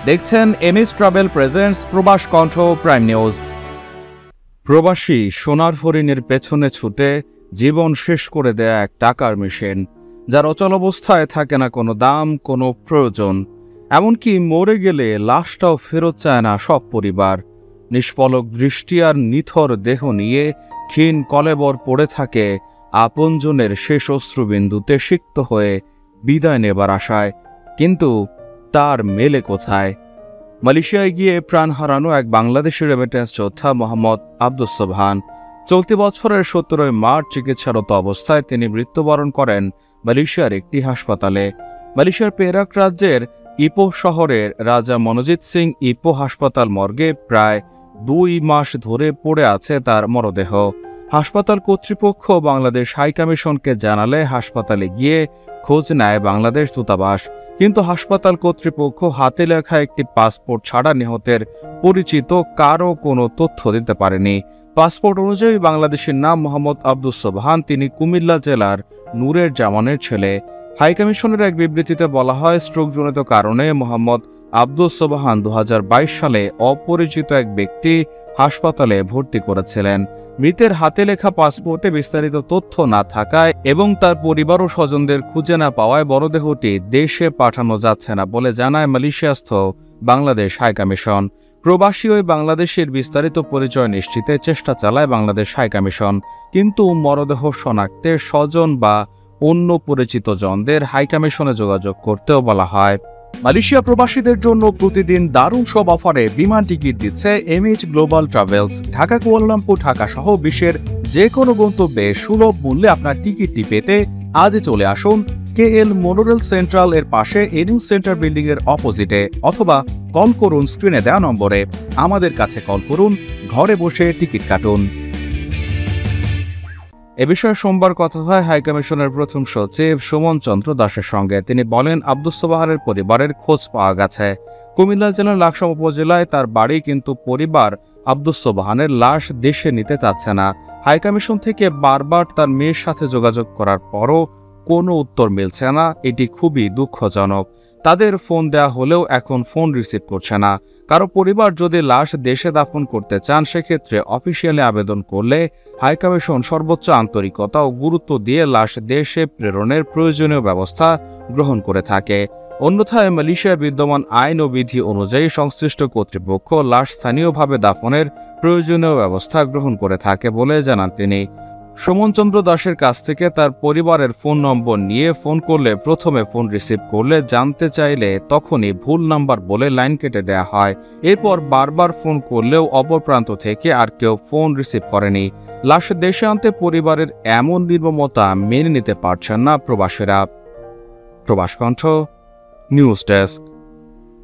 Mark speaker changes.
Speaker 1: দেখছেন MS travel presents প্রবাস কণ্ঠ প্রাইম নিউজ। প্রবাসী সোনার হরিণের পেছনে ছুটে জীবন শেষ করে দেয়া এক টাকার মেশিন, যার অচল অবস্থায় থাকে না কোনো দাম, কোনো প্রয়োজন। এমনকি মরে গেলে লাশটাও ফেরত চায় না সব পরিবার। নিষ্পলক দৃষ্টি আর নিথর দেহ নিয়ে ক্ষীণ কলেবর পড়ে থাকে আপনজনের শেষ অশ্রুবিন্দুতে সিক্ত হয়ে বিদায় নেবার আশায়। কিন্তু তার মেলে কোথায়? মালয়েশিয়ায় গিয়ে প্রাণ হারানো এক বাংলাদেশি রেমিটেন্স যোদ্ধা মোহাম্মদ আব্দুস সোবহান। চলতি বছরের 17 মার্চ চিকিৎসারত অবস্থায় তিনি মৃত্যুবরণ করেন মালয়েশিয়ার একটি হাসপাতালে। মালয়েশিয়ার পেরাক রাজ্যের ইপোহ শহরের রাজা মনজিদ সিং ইপোহ হাসপাতাল মর্গে প্রায় 2 মাস ধরে পড়ে আছে তার মরদেহ। হাসপাতাল কর্তৃপক্ষ বাংলাদেশ হাইকমিশনকে জানালে হাসপাতালে গিয়ে খোঁজ নেয় বাংলাদেশ দূতাবাস, কিন্তু হাসপাতাল কর্তৃপক্ষ হাতে লেখা একটি পাসপোর্ট ছাড়া নিহতের পরিচিত কারও কোনো তথ্য দিতে পারেনি। পাসপোর্ট অনুযায়ী বাংলাদেশের নাম মোহাম্মদ আব্দুস সোবহান। তিনি কুমিল্লা জেলার নূরের জামানের ছেলে। হাইকমিশনের এক বিবৃতিতে বলা হয়, স্ট্রোকজনিত কারণে মোহাম্মদ আব্দুস সোবহান 2022 সালে অপরিচিত এক ব্যক্তি হাসপাতালে ভর্তি করেছিলেন। মৃতের হাতে লেখা পাসপোর্টে বিস্তারিত তথ্য না থাকায় এবং তার পরিবার ও স্বজনদের খুঁজে না পাওয়ায় মরদেহটি দেশে পাঠানো যাচ্ছে না বলে জানায় মালয়েশিয়াস্থ বাংলাদেশ হাইকমিশন। প্রবাসী ওই বাংলাদেশের বিস্তারিত পরিচয় নিশ্চিতে চেষ্টা চালায় বাংলাদেশ হাইকমিশন, কিন্তু মরদেহ শনাক্তে স্বজন বা অন্য পরিচিত জনদের হাইকমিশনে যোগাযোগ করতেও বলা হয়। মালয়েশিয়া প্রবাসীদের জন্য প্রতিদিন দারুণ সব অফারে বিমান টিকিট দিচ্ছে MH global travels. Dhaka, Kuala Lumpur, Dhaka সহ বিশ্বের যে কোনো গন্তব্যে সুলভ মূল্যে আপনার টিকিটটি পেতে আজই চলে আসুন কেএল মোনোরেল সেন্ট্রাল এর পাশে এনিউ সেন্টার বিল্ডিং এর অপোজিটে, অথবা কল করুন স্ক্রিনে দেওয়া নম্বরে। আমাদের কাছে কল করুন, ঘরে বসে টিকিট কাটুন। এ বিষয়ে সোমবার কথা হয় হাইকমিশনের প্রথম সচিব সুমন চন্দ্র দাসের সঙ্গে। তিনি বলেন, আব্দুস সোবহানের পরিবারের খোঁজ পাওয়া গেছে। কুমিল্লা জেলার লাকসাম উপজেলায় তার বাড়ি, কিন্তু পরিবার আব্দুস সোবহানের লাশ দেশে নিতে চাচ্ছে না। হাইকমিশন থেকে বারবার তার মেয়ের সাথে যোগাযোগ করার পরও কোনো উত্তর মিলছে না। এটি খুবই দুঃখজনক। তাদের ফোন দেয়া হলেও এখন ফোন রিসিভ করছে না। কারো পরিবার যদি লাশ দেশে দাফন করতে চান, সেক্ষেত্রে অফিসিয়ালি আবেদন করলে হাইকমিশন সর্বোচ্চ আন্তরিকতা ও গুরুত্ব দিয়ে লাশ দেশে প্রেরণের প্রয়োজনীয় ব্যবস্থা গ্রহণ করে থাকে। অন্যথায় মালয়েশিয়ায় বিদ্যমান আইন ও বিধি অনুযায়ী সংশ্লিষ্ট কর্তৃপক্ষ লাশ স্থানীয়ভাবে দাফনের প্রয়োজনীয় ব্যবস্থা গ্রহণ করে থাকে বলে জানান তিনি। সুমন চন্দ্র দাসের কাছ থেকে তার পরিবারের ফোন নম্বর নিয়ে ফোন করলে প্রথমে ফোন রিসিভ করলে জানতে চাইলে তখনই ভুল নাম্বার বলে লাইন কেটে দেয়া হয়। এরপর বারবার ফোন করলেও অপর প্রান্ত থেকে আর কেউ ফোন রিসিভ করেনি। লাশ দেশে আনতে পরিবারের এমন নির্মমতা মেনে নিতে পারছেন না প্রবাসীরা। প্রবাস কণ্ঠ নিউজ ডেস্ক।